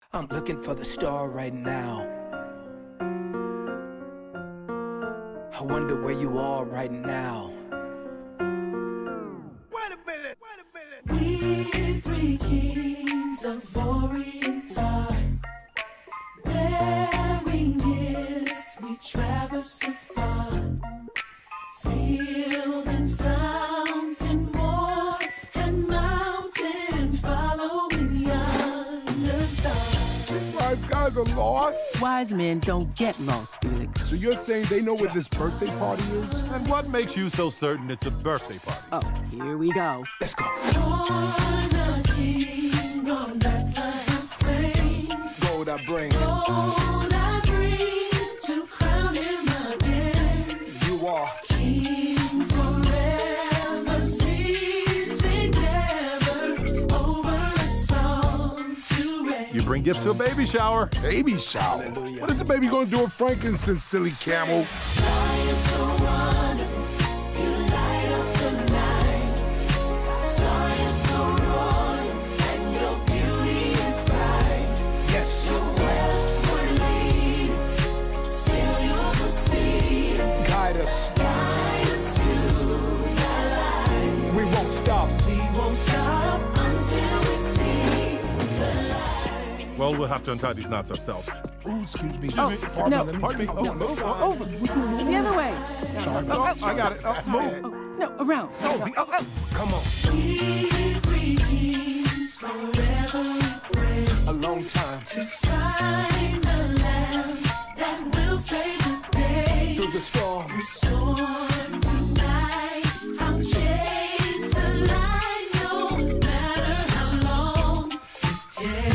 I'm looking for the star right now. I wonder where you are right now. Wait a minute, wait a minute. We three kings of Orient time, wearing gifts, we traverse afar, field and fountain, moor and mountain, following yonder star. These wise guys are lost? Wise men don't get lost, Felix. So you're saying they know where this birthday party is? And what makes you so certain it's a birthday party? Oh, here we go. Let's go. Born a king on Bethlehem spring. Gold I bring. Gold I bring to crown him again. You are King forever, ceasing never, over a song to reign. You bring gifts to a baby shower. Baby shower? Hallelujah. What is the baby gonna do with frankincense, silly camel? Sky is so wonderful, you light up the night. Sky is so royal, and your beauty is bright. yes. Westward lead, still you'll proceed. Guide us. Guide us to the light. We won't stop. We won't stop until we see the light. Well, we'll have to untie these knots ourselves. Ooh, excuse me. Oh, Pardon no. me, let me- Pardon me. Oh, no. Over. The other way. Sorry. Oh, I got it. Oh, move. Oh, no, around. Come on. We three kings forever we pray A long time. to find the lamb that will save the day. Through the storm. The storm tonight, I'll chase the light, no matter how long it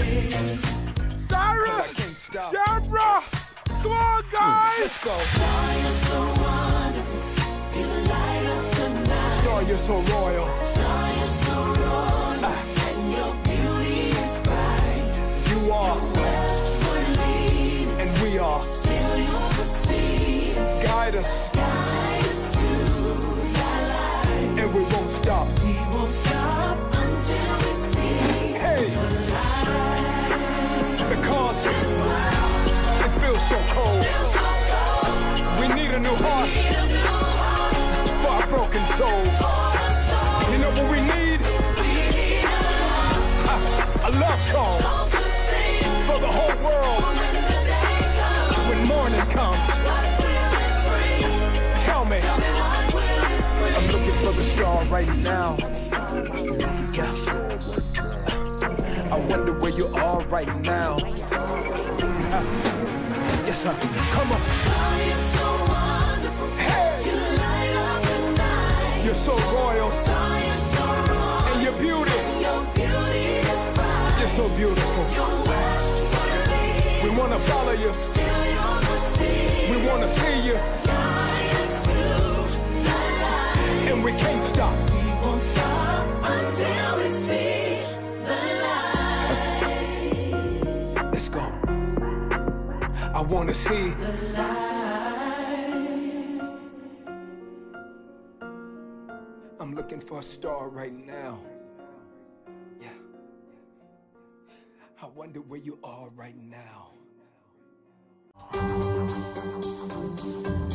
takes. Cyrus! I can't stop. Deborah! Come on, guys! Let's go. Star, you're so wonderful, you light up the night. Star, you're so royal. Star, you're so royal, and your beauty is bright. You are. Westward lead, And we are. still you'll proceed. Guide us. Guide us to the light. And we won't stop. We won't stop until we see Hey! the light. Because This world it feels so cold. feels so cold. We need a new heart Need a new heart for our broken souls. for us all. You know what we need? We need A love song song to sing for the whole world when the day comes. when morning comes. What will it bring? Tell me, Tell me what will it bring? I'm looking for the star right now. Yeah. I wonder where you are right now. Yes, sir. Come on. Star, you're so wonderful. Hey! You light up the night. You're so royal. Star, you're so royal. And your beauty, Your beauty is bright. you're so beautiful. Your westward lead, We want to follow you. still you'll proceed. We want to see you. Guide us to the light. And we can't stop. We won't stop until we see the light. Let's go. I want to see. The light. I'm looking for a star right now. Yeah. I wonder where you are right now.